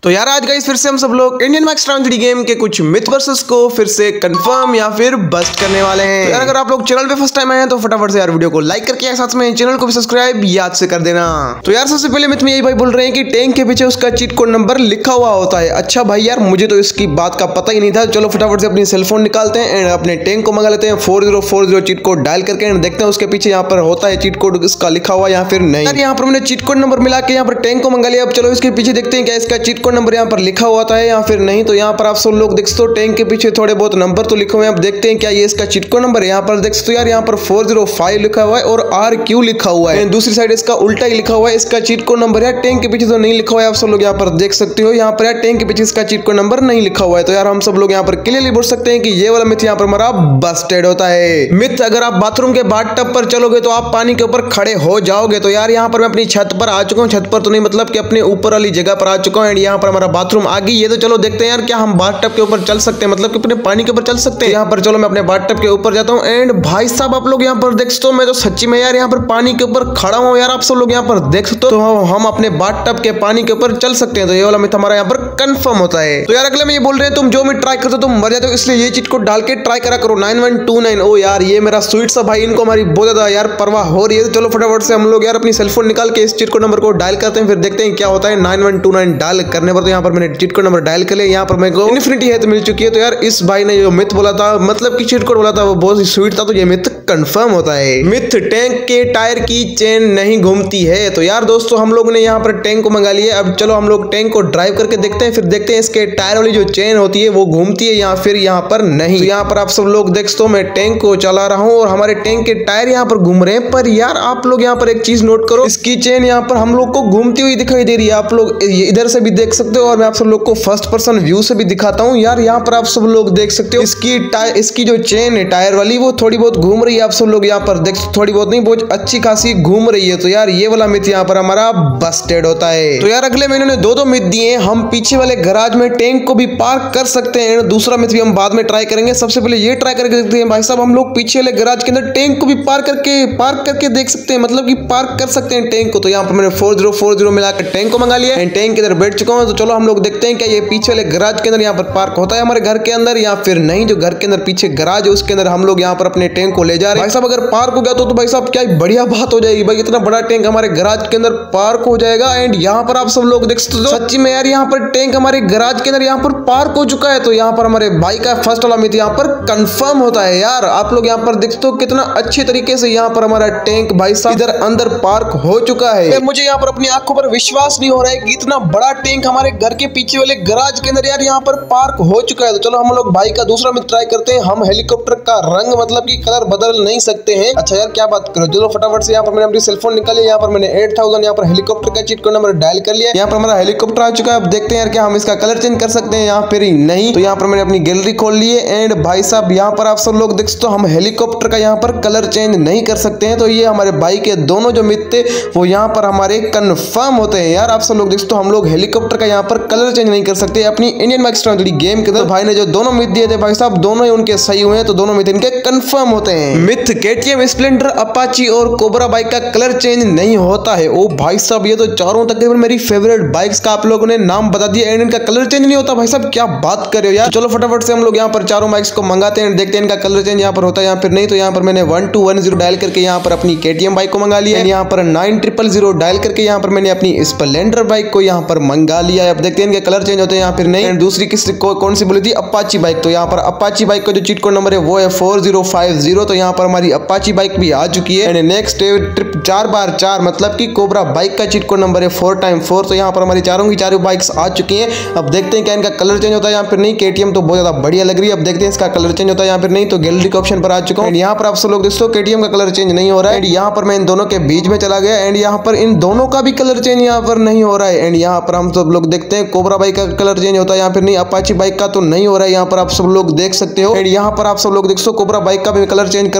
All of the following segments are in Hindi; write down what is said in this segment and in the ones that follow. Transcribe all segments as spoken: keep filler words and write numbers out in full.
तो यार आज गाइस फिर से हम सब लोग इंडियन मैक्स ट्रांजिटी गेम के कुछ मिथ वर्सेस को फिर से कंफर्म या फिर बस्ट करने वाले हैं। तो यार अगर आप लोग चैनल पे फर्स्ट टाइम आए हैं तो फटाफट से यार वीडियो को लाइक करके साथ में चैनल को भी सब्सक्राइब याद से कर देना। तो यार सबसे पहले मिथ में यही भाई बोल रहे हैं कि टैंक के पीछे उसका चीट कोड नंबर लिखा हुआ होता है। अच्छा भाई यार मुझे तो इसकी बात का पता ही नहीं था। चलो फटाफट से अपनी सेलफोन निकालते हैं एंड अपने टैंक को मंगा लेते हैं four zero four zero cheat code dial करके एंड देखते हैं उसके पीछे यहाँ पर होता है चीट कोड इसका लिखा हुआ या फिर नहीं। यार यहाँ पर मैंने चीट कोड नंबर मिला के यहाँ पर टैंक को मंगा लिया। अब चलो इसके पीछे देखते हैं क्या इसका चीट कोड नंबर यहाँ पर लिखा होता है या फिर नहीं। तो यहाँ पर आप सब लोग देख सकते हो टैंक के पीछे थोड़े बहुत नंबर तो लिखे हुए हैं। अब देखते हैं क्या ये इसका चीट कोड नंबर है। यहाँ पर देख सकते हो यार यहाँ पर फोर जीरो फाइव लिखा हुआ है और आर क्यू लिखा हुआ है। दूसरी साइड इसका उल्टा ही लिखा हुआ है। इसका चीट कोड नंबर यार टैंक के पीछे तो नहीं लिखा हुआ है। आप सब लोग यहाँ पर देख सकते हो यहाँ पर यार टैंक के पीछे इसका चीट कोड नंबर नहीं लिखा हुआ है। तो यार हम सब लोग यहाँ पर क्लियरली बोल सकते हैं कि ये वाला मिथ यहाँ पर हमारा बस्टेड होता है। मिथ अगर आप बाथरूम के बाथटब पर चलोगे तो आप पानी के ऊपर खड़े हो जाओगे। तो यार यहाँ पर मैं अपनी छत पर आ चुका हूँ। छत पर तो नहीं मतलब कि अपने ऊपर वाली जगह पर आ चुका हूँ एंड यहाँ पर हमारा बाथरूम आ गई। ये तो चलो देखते हैं यार क्या हम बाथटब के ऊपर चल सकते हैं मतलब कि अपने पानी के ऊपर चल सकते हैं। यहाँ पर चलो मैं अपने बाथटब के ऊपर जाता हूँ एंड भाई साहब आप लोग यहाँ पर देख सकते हो मैं तो सच्ची में यार यहाँ पर पानी के ऊपर खड़ा हूँ। यार आप सब लोग यहाँ पर देख सकते हो तो हम अपने बाथटब के पानी के ऊपर चल सकते हैं। तो ये वाला मिथ हमारा यहाँ पर कंफर्म होता है। तो यार अगले में ये बोल रहे हैं तुम जो भी ट्राई करते हो तुम मर जाते हो इसलिए ये चीट को डाल के ट्राई करा करो नाइन वन टू नाइन। ओ यार ये मेरा स्वीट सा भाई इनको हमारी बहुत ज्यादा यार परवाह हो रही है। तो चलो फटाफट से हम लोग यार अपनी सेलफोन निकाल के इस चीट कोड नंबर को डायल करते हैं फिर देखते हैं क्या होता है। Nine one two nine dial करने पर तो यहाँ पर मैंने चीट कोड नंबर डायल कर लिया। यहाँ पर मेरे को इन्फिनिटी हेल्थ मिल चुकी है। तो यार इस भाई ने जो मिथ बोला था मतलब कि चीट कोड बोला था वो बहुत ही स्वीट था। तो ये मिथ कंफर्म होता है। मिथ टैंक के टायर की चेन नहीं घूमती है। तो यार दोस्तों हम लोग ने यहाँ पर टैंक को मंगा लिया। अब चलो हम लोग टैंक को ड्राइव करके देखते हैं फिर देखते हैं इसके टायर वाली जो चेन होती है वो घूमती है या फिर यहाँ पर नहीं। तो यहाँ पर आप सब लोग देख सकते हो मैं टैंक को चला रहा हूँ और हमारे टैंक के टायर यहाँ पर घूम रहे हैं। पर यार आप लोग यहाँ पर एक चीज नोट करो इसकी चेन यहाँ पर हम लोग को घूमती हुई दिखाई दे रही है। आप लोग इधर से भी देख सकते हो और मैं आप सब लोग को फर्स्ट पर्सन व्यू से भी दिखाता हूँ। यार यहाँ पर आप सब लोग देख सकते हो इसकी टायर इसकी जो चेन है टायर वाली वो थोड़ी बहुत घूम रही है। आप सब लोग यहाँ पर देख थोड़ी बहुत नहीं बहुत अच्छी खासी घूम रही है। तो यार ये वाला मिथ यहाँ पर हमारा बस्टेड होता है। तो यार अगले महीने ने दो दो मिथ दिए हम पीछे वाले गराज में टैंक को भी पार्क कर सकते हैं। दूसरा मिथ भी हम बाद में ट्राई करेंगे। सबसे पहले ये ट्राई करके देखते हैं भाई साहब हम लोग पीछे वाले गराज के अंदर टैंक को भी पार्क करके पार्क करके देख सकते हैं मतलब कि पार्क कर सकते हैं टैंक को। तो यहाँ पर मैंने फोर जीरो फोर जीरो मिलाकर टैंक को मंगा लिया एंड टैंक के अंदर बैठ चुका हूँ। तो चलो हम लोग देखते हैं क्या ये पीछे वाले गराज के अंदर यहाँ पर पार्क होता है हमारे घर के अंदर या फिर नहीं। जो घर के अंदर पीछे गराज है उसके अंदर हम लोग यहाँ पर अपने टैंक को ले जा रहे हैं। भाई साहब अगर पार्क हो गया तो, तो भाई साहब क्या बढ़िया बात हो जाएगी भाई इतना बड़ा टैंक हमारे गराज के अंदर पार्क हो जाएगा। एंड यहाँ पर आप सब लोग देख सकते हो सच्ची में यार यहाँ पर टैंक हमारे गराज के अंदर यहाँ पर पार्क हो चुका है। तो यहाँ पर हमारे भाई का फर्स्ट वाला मिथ यहाँ पर कंफर्म होता है। यार आप लोग यहाँ पर देख सकते हो कितना अच्छे तरीके से यहाँ पर हमारा टैंक भाई साहब इधर अंदर पार्क हो चुका है। मुझे यहाँ पर अपनी आंखों पर विश्वास नहीं हो रहा है कि इतना बड़ा टैंक हमारे घर के पीछे वाले गराज के अंदर यार यहाँ पर पार्क हो चुका है। तो चलो हम लोग भाई का दूसरा मिथ ट्राई करते हैं। हम हेलीकॉप्टर का रंग मतलब कि कलर बदल नहीं सकते हैं। अच्छा यार क्या बात करो चलो फटाफट से यहाँ पर मैंने अपनी सेलफोन निकाली। यहाँ पर मैंने एट थाउजेंड यहाँ पर हेलीकॉप्टर का चीट कोड नंबर डायल कर लिया। यहाँ पर हमारा हेलीकॉप्टर आ चुका है। अब देखते हैं यार क्या हम इसका कलर चेंज कर सकते हैं यहाँ फिर नहीं। तो यहाँ पर मैंने अपनी गैलरी खोल ली है एंड भाई साहब यहाँ पर आप सब लोग देख सकते हो हम हेलीकॉप्टर का यहाँ पर कलर चेंज नहीं कर सकते हैं। तो ये हमारे भाई के दोनों जो मिथ थे वो यहाँ पर हमारे कंफर्म होते हैं। यार आप सब लोग देख सकते हो हम लोग हेलीकॉप्टर का यहाँ पर कलर चेंज नहीं कर सकते अपनी इंडियन मैक्स ट्रांजिटी गेम के अंदर। भाई ने जो दोनों मिथ दिए थे भाई साहब दोनों ही उनके सही हुए हैं। तो दोनों मिथ इनके कंफर्म होते हैं। मिथ केटीएम स्प्लेंडर अपाची और कोबरा बाइक का कलर चेंज नहीं होता है। ओ भाई साहब ये तो चारों तकरीबन मेरी फेवरेट बाइक्स का आप लोगों ने नाम बता दिया एंड इनका कलर चेंज नहीं होता। भाई साहब क्या बात कर रहे हो यार। चलो फटाफट से हम लोग यहाँ पर चारों बाइक्स को मंगाते हैं देखते हैं इनका कलर चेंज यहाँ पर होता है या फिर नहीं। तो यहाँ पर मैंने one two one zero dial करके यहाँ पर अपनी केटीएम बाइक को मंगा लिया। यहाँ पर नाइन ट्रिपल जीरो डायल करके यहाँ पर मैंने अपनी स्प्लेंडर बाइक को यहाँ पर मंगा लिया। अब देखते हैं इनके कलर चेंज होते हैं यहाँ फिर नहीं। दूसरी किस कौन सी बोली थी अपाची बाइक। तो यहाँ पर अपाची बाइक का जो चीट कोड नंबर है वो है फोर जीरो फाइव जीरो। तो यहाँ पर हमारी अपाची बाइक भी आ चुकी है एंड नेक्स्ट ट्रिप चार बार चार मतलब कि कोबरा बाइक का चीट कोड नंबर है फोर टाइम फोर। तो यहाँ पर हमारी चारों की चारों बाइक्स आ चुकी हैं। अब देखते हैं क्या इनका कलर चेंज होता है यहाँ फिर नहीं। केटीएम तो बहुत ज्यादा बढ़िया लग रही है। अब देखते हैं इसका कलर चेंज होता है यहाँ फिर नहीं। तो गैलरी के ऑप्शन पर आ चुका हूँ। यहाँ पर आप सब लोग दोस्तों केटीएम का कलर चेंज नहीं हो रहा है एंड यहाँ पर मैं इन दोनों के बीच में चला गया एंड यहाँ पर इन दोनों का भी कलर चेंज यहाँ पर नहीं हो रहा है। एंड यहाँ पर हम सब लोग देखते हैं कोबरा बाइक का कलर चेंज होता है यहाँ फिर नहीं। अपाची बाइक का तो नहीं हो रहा है यहाँ पर आप सब लोग देख सकते हो एंड यहाँ पर आप सब लोग देख सकते हो कोबरा बाइक का भी कलर चेंज कर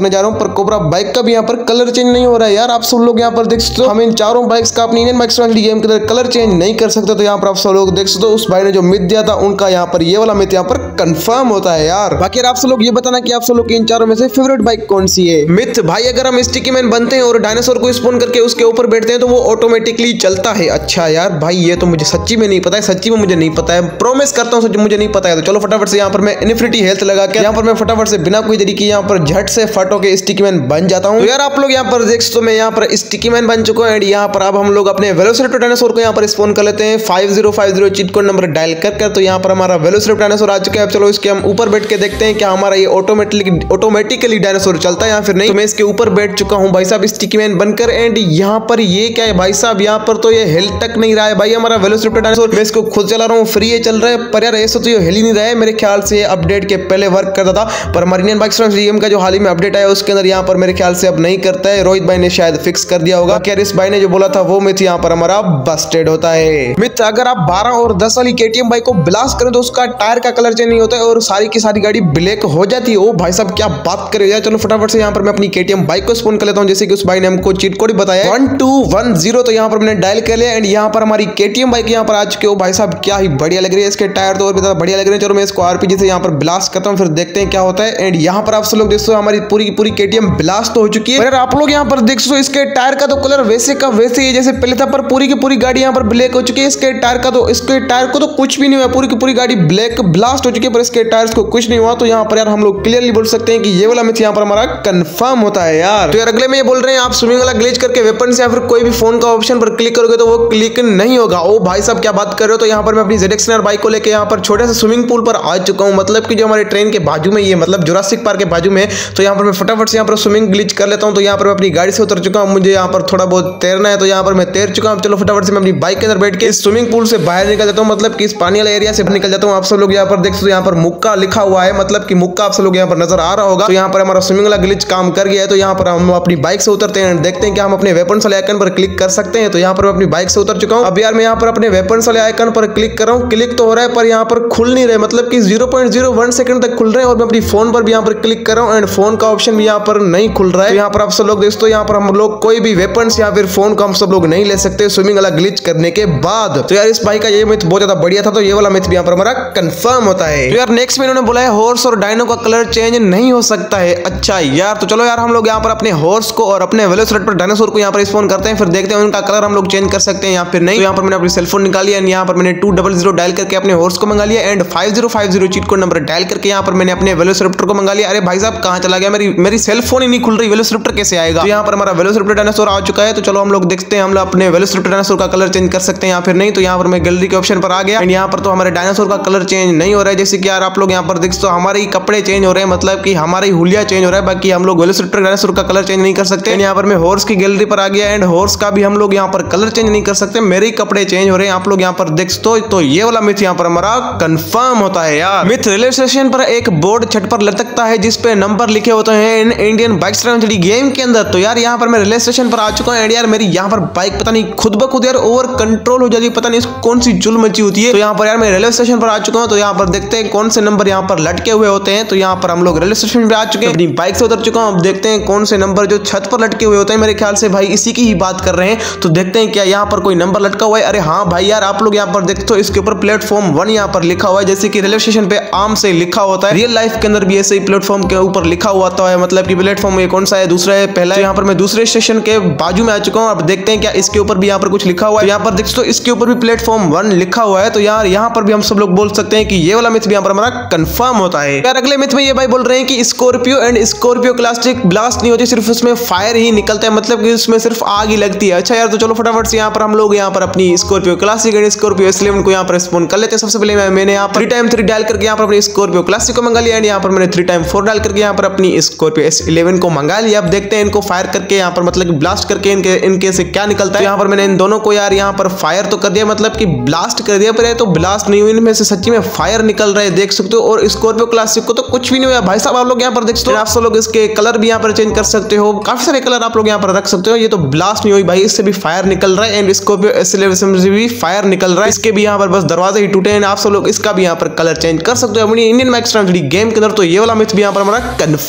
करने जा रहा हूँ, पर कोबरा बाइक का भी यहाँ पर कलर चेंज नहीं हो रहा है यार। आप सब लोग यहाँ पर देख सकते हो, हम इन चारों बाइक्स का अपनी इंडियन बाइक स्ट्रैटेजी गेम के अंदर कलर चेंज नहीं कर सकते। तो यहाँ पर आप सब लोग देख सकते हो, उस भाई ने जो मिथ दिया था उनका यहाँ पर ये वाला मिथ यहाँ पर कंफर्म होता है यार। बाकी आप सब लोग ये बताना कि आप सब लोग इन चारों में से फेवरेट बाइक कौन सी है। मिथ भाई, अगर हम स्टिकी मैन बनते हैं और डायनासोर को स्पॉन करके उसके ऊपर बैठते हैं तो वो ऑटोमेटिकली चलता है। अच्छा यार भाई, ये तो मुझे सच्ची में नहीं पता है, सच्ची में मुझे नहीं पता है, प्रॉमिस करता हूँ मुझे नहीं पता है। तो चलो फटाफट से यहाँ पर मैं इन्फिनिटी हेल्थ लगा के यहाँ पर मैं फटाफट से बिना कोई देरी के यहाँ पर झट से फटो के स्टिकी मैन बन जाता हूँ। तो यार आप लोग यहाँ पर देख सकते हो, मैं यहाँ पर स्टिकी मैन बन चुका हूँ एंड यहाँ पर अब हम लोग अपने वेलोसिरेप्टर डायनासोर को यहाँ पर स्पॉन कर लेते हैं five zero five zero cheat code number dial कर कर। तो यहाँ पर हमारा वेलोसिरेप्टर डायनासोर आ चुका है। अब चलो इसके हम ऊपर बैठ के देखते हैं क्या हमारा ये ऑटोमेटिकली ऑटोमेटिकली डायनासोर चलता है या फिर नहीं। तो मैं इसके ऊपर बैठ चुका हूँ भाई साहब स्टिकी मैन बनकर एंड यहाँ पर ये क्या है भाई साहब, यहाँ पर तो ये हिल तक नहीं रहा है भाई हमारा वेलोसिरेप्टर डायनासोर। मैं इसको खुद चला रहा हूँ, फ्री चल रहा है, पर यार ऐसा तो ये हिल ही नहीं रहा है। मेरे ख्याल से अपडेट के पहले वर्क करता था, पर हमारी इंडियन बाइक स्ट्रैटेजी गेम का जो हाल ही में अपडेट आया उसके अंदर यहाँ पर मेरे ख्याल से अब नहीं करता है। रोहित भाई ने शायद फिक्स कर दिया होगा। क्या इस भाई ने जो बोला था वो मिथ यहाँ पर हमारा बस्टेड होता है। मिथ, अगर आप बारह और दस वाली केटीएम बाइक को ब्लास्ट करें तो उसका टायर का कलर चेंज नहीं होता है और सारी की सारी गाड़ी ब्लैक हो जाती है। ओ भाई साहब क्या बात करे यार। चलो फटाफट से यहाँ पर मैं अपनी केटीएम बाइक को स्पॉन कर लेता हूँ, जैसे कि उस भाई ने हमको चीट कोड बताया वन टू वन जीरो। तो यहाँ पर मैंने डायल कर लिया एंड यहाँ पर हमारी केटीएम बाइक यहाँ पर आ चुके हो भाई साहब, क्या ही बढ़िया लग रही है। इसके टायर तो और भी ज्यादा बढ़िया लग रहे हैं। चलो मैं इसको आरपीजी से यहाँ पर ब्लास्ट करता हूँ, फिर देखते हैं क्या होता है। एंड यहाँ पर आप सब लोग देख सकते हो हमारी पूरी की पूरी केटीएम ब्लास्ट हो चुकी है। पर आप लोग यहाँ पर देख सकते हो इसके टायर का तो कलर वैसे का वैसे ही जैसे पहले था, पर पूरी की पूरी गाड़ी यहाँ पर ब्लैक हो चुकी है। इसके टायर का तो इसके टायर को तो कुछ भी नहीं हुआ, पूरी की पूरी गाड़ी ब्लैक ब्लास्ट हो चुकी है, पर इसके टायर्स को कुछ नहीं हुआ। तो यहाँ पर यार हम लोग क्लियरली बोल सकते हैं कि ये वाला मिथ यहाँ पर हमारा कंफर्म होता है यार। तो यार अगले में ये बोल रहे हैं आप स्विमिंग वाला ग्लिच करके वेपन से या फिर कोई भी फोन का ऑप्शन पर क्लिक करोगे तो वो क्लिक नहीं होगा। ओ भाई साहब क्या बात कर रहे हो। तो यहाँ पर मैं अपनी जेड एक्स नाइन बाइक को लेकर यहाँ पर छोटे से स्विमिंग पूल पर आ चुका हूँ, मतलब कि जो हमारे ट्रेन के बाजू में ये मतलब जुरासिक पार्क के बाजू में। तो यहाँ पर मैं फटाफट से यहाँ पर स्विमिंग ग्लिच कर लेता हूँ। तो यहाँ पर मैं अपनी गाड़ी से उतर चुका हूँ, मुझे यहाँ पर थोड़ा बहुत तैरना है तो यहाँ पर मैं तैर चुका हूँ। चलो फटाफट से मैं अपनी बाइक के अंदर बैठ के स्विमिंग पूल से बाहर निकल जाता हूँ, मतलब कि इस पानी वाले एरिया से निकल जाता हूँ। आप सब लोग यहाँ पर देख सकते हो यहाँ पर मुक्का लिखा हुआ है, मतलब कि मुक्का आप सब लोग यहाँ पर नजर आ रहा होगा। तो यहाँ पर हमारा स्विमिंग वाला ग्लिच काम कर गया है। तो यहाँ पर हम अपनी बाइक से उतरते हैं, देखते हैं कि हम अपने वेपन्स वाले आइकन पर क्लिक कर सकते हैं। तो यहाँ पर मैं अपनी बाइक से उतर चुका हूँ। अब यार मैं यहाँ पर अपने वेपन्स वाले आइकन पर क्लिक कर रहा हूँ, क्लिक तो हो रहा है पर यहाँ पर खुल नहीं रहे, मतलब कि zero point zero one second तक खुल रहे हैं। और मैं अपनी फोन पर भी यहाँ पर क्लिक कर रहा हूँ एंड फोन का ऑप्शन भी यहाँ पर नहीं खुल रहा है। तो यहाँ पर आप सब लोग दोस्तों यहाँ पर हम लोग कोई भी वेपन्स या फिर फोन को हम सब लोग नहीं ले सकते स्विमिंग वाला ग्लिच करने के बाद। तो यार इस बाइक का ये मिथ बहुत ज्यादा बढ़िया था, तो ये वाला मिथ भी यहाँ पर हमारा कंफर्म होता है। तो यार नेक्स्ट में इन्होंने बोला है हॉर्स और डायनो का कलर चेंज नहीं हो सकता है। अच्छा यार, तो चलो यार हम लोग यहाँ पर अपने हॉर्स को और अपने वेलोसिरेप्टर डायनासोर को यहाँ पर स्पॉन करते हैं, फिर देखते हैं उनका कलर हम लोग चेंज कर सकते हैं या फिर नहीं। तो यहाँ पर मैंने अपनी सेलफोन निकाली एंड यहाँ पर मैंने टू डबल जीरो डायल करके अपने हॉर्स को मंगा लिया and five zero five zero cheat code number dial करके यहाँ पर मैंने अपने वेलोसिरेप्टर को मंगा लिया। अरे भाई साहब कहाँ चला गया, मेरी मेरी सेलफोन ही नहीं खुल रही, वेलोसिरेप्टर कैसे आएगा। तो यहाँ पर हमारा वेलोसिरेप्टर डायनासोर आ चुका है। तो चलो हम लोग देखते हैं हम लोग अपने वेलोसिरेप्टर डायनासोर का कलर चेंज कर सकते हैं या फिर नहीं। तो यहाँ पर मैं गैलरी के ऑप्शन पर आ गया एंड यहाँ पर तो हमारे डायनासोर का कलर चेंज नहीं हो रहा है। जैसे कि यार आप लोग यहाँ पर देख सकते हो हमारे ही कपड़े चेंज हो रहे हैं, मतलब कि हमारा ही हुलिया चेंज हो रहा है, बाकी हम लोग वेलोसिरेप्टर डायनासोर का कलर चेंज नहीं कर सकते। यहाँ पर मैं हॉर्स की गैलरी पर आ गया एंड हॉर्स का भी हम लोग यहाँ पर कलर चेंज नहीं कर सकते, मेरे ही कपड़े चेंज हो रहे हैं। आप लोग यहाँ पर देख सकते हो, तो ये वाला मिथ यहाँ पर हमारा कंफर्म होता है यार। मिथ, रेलवे स्टेशन पर एक बोर्ड छत पर लटकता है जिसपे नंबर लिखे होते हैं इन इंडियन बाइक स्ट्रैटेजी गेम के अंदर। तो यार यहाँ पर मैं रेलवे स्टेशन पर आ चुका हूँ एंड यार मेरी यहाँ पर बाइक पता नहीं खुद ब खुद यार ओवर कंट्रोल हो जाती है, पता नहीं कौन सी जुल्म मची होती है। तो यहाँ पर यार मैं रेलवे स्टेशन पर आ चुका हूँ। तो यहाँ पर देखते हैं कौन से नंबर यहाँ पर लटके हुए होते हैं। तो यहाँ पर हम लोग रेलवे स्टेशन पे आ चुके हैं, अपनी बाइक से उतर चुका हूँ। अब देखते हैं कौन से नंबर जो छत पर लटके हुए होते हैं, मेरे ख्याल से भाई इसी की ही बात कर रहे हैं। तो देखते हैं क्या यहाँ पर कोई नंबर लटका हुआ है। अरे हाँ भाई यार आप लोग यहाँ पर देखते हो इसके ऊपर प्लेटफॉर्म वन यहाँ पर लिखा हुआ है, जैसे कि रेलवे स्टेशन पे आम से लिखा होता है, रियल लाइफ के अंदर भी ऐसे ही प्लेटफॉर्म के ऊपर लिखा हुआ होता है, मतलब कि प्लेटफॉर्म ये कौन सा है, दूसरा है, पहला है। यहाँ पर मैं दूसरे स्टेशन के बाजू में आ चुका हूँ। अब देखते हैं क्या इसके ऊपर भी यहाँ पर कुछ लिखा हुआ है। यहाँ पर देखते हो इसके ऊपर भी प्लेटफॉर्म वन लिखा हुआ है। तो यार यहाँ पर भी हम सब लोग बोल सकते हैं कि ये वाला मिथ भी यहाँ पर हमारा कंफर्म होता है। यार अगले मिथ में ये भाई बोल रहे हैं कि Scorpio and Scorpio classic blast नहीं होती, सिर्फ उसमें फायर ही निकलता है, मतलब कि उसमें सिर्फ आग ही लगती है। अच्छा यार, तो चलो फटाफट से यहाँ पर हम लोग यहाँ पर अपनी Scorpio classic and Scorpio S eleven को यहाँ पर स्पॉन कर लेते हैं। सबसे पहले मैंने यहाँ पर थ्री टाइम थ्री डायल करके यहाँ पर अपनी स्कॉर्पियो क्लासिक को मंगा लिया एंड यहाँ पर मैंने थ्री टाइम फोर डायल करके यहाँ पर अपनी स्कॉर्पियो एस इलेवन को मंगा लिया। अब देखते हैं इनको फायर करके यहाँ पर मतलब ब्लास्ट करके इनके इनके से क्या निकलता है। यहाँ पर मैंने इन दोनों को यार यहाँ पर फायर तो कर दिया, मतलब कि ब्लास्ट कर दिया, पर तो ब्लास्ट नहीं हुई, इनमें से सच्ची में फायर निकल रहा है, देख सकते हो। और स्कॉर्पियो क्लासिक को तो कुछ भी नहीं हुआ भाई साहब। आप लोग यहाँ पर देख सकते हो, आप सब लोग इसके कलर भी यहाँ पर चेंज कर सकते हो, काफी सारे कलर आप लोग यहाँ पर रख सकते हो। ये तो ब्लास्ट नहीं हुई भाई, इससे भी फायर निकल रहा है एंड स्कॉर्पियो एस इलेवन से भी फायर निकल रहा है, इसके भी यहाँ पर बस दरवाजे ही टूटे हैं। आप सब लोग इसका भी यहाँ पर कलर चेंज कर सकते हो अपनी इंडियन बाइक स्ट्रैटेजी गेम के अंदर। तो ये वाला मिथ भी यहाँ पर हमारा कंफर्म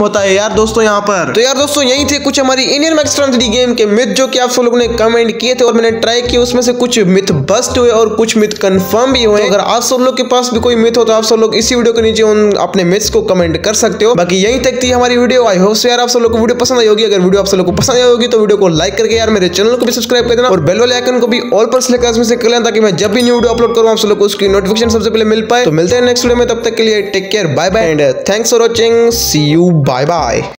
होता है यार दोस्तों यहाँ पर। तो यार दोस्तों यही थे कुछ हमारी इंडियन मैक्स ट्रांजिटी गेम के मिथ जो कि आप सब लोगों ने कमेंट किए थे और मैंने ट्राई किए। उसमें से कुछ मिथ बस्ट हुए और कुछ मिथ कंफर्म भी हुए। तो अगर आप सब लोग के पास भी कोई मिथ हो तो आप सब लोग इसी वीडियो के नीचे उन अपने मिथ्स को कमेंट कर सकते हो। बाकी यही तक थी हमारी वीडियो। आई होप सो यार आप सब लोग को वीडियो पसंद आई होगी। अगर वीडियो आप सब लोग को पसंद आई होगी तो वीडियो को लाइक करके यार मेरे चैनल को भी सब्सक्राइब कर देना और बेल वाले आइकन को भी ऑल पर सेलेक्ट करने से कर लेना ताकि मैं जब भी न्यू वीडियो अपलोड करूं आप सब लोग को उसकी नोटिफिकेशन सबसे पहले मिल पाए। तो मिलते हैं नेक्स्ट वीडियो में, तब तक के लिए take care, bye bye and thanks for watching, see you, bye bye.